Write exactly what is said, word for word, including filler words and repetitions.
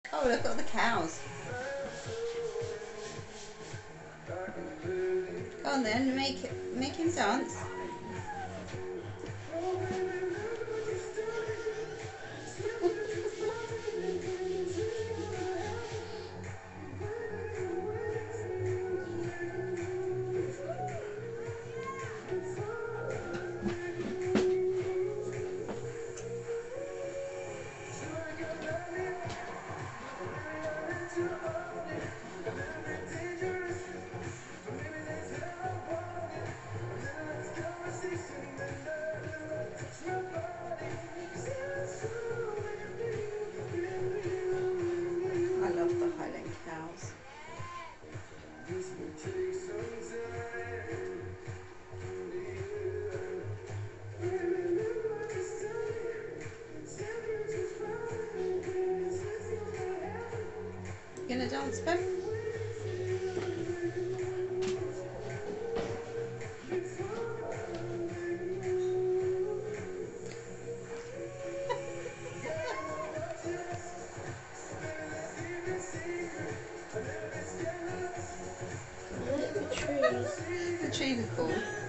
Oh, look at all the cows. Go on then, make make him dance. I love the Highland cows. You gonna dance, Bev? I like the trees. The trees are cool.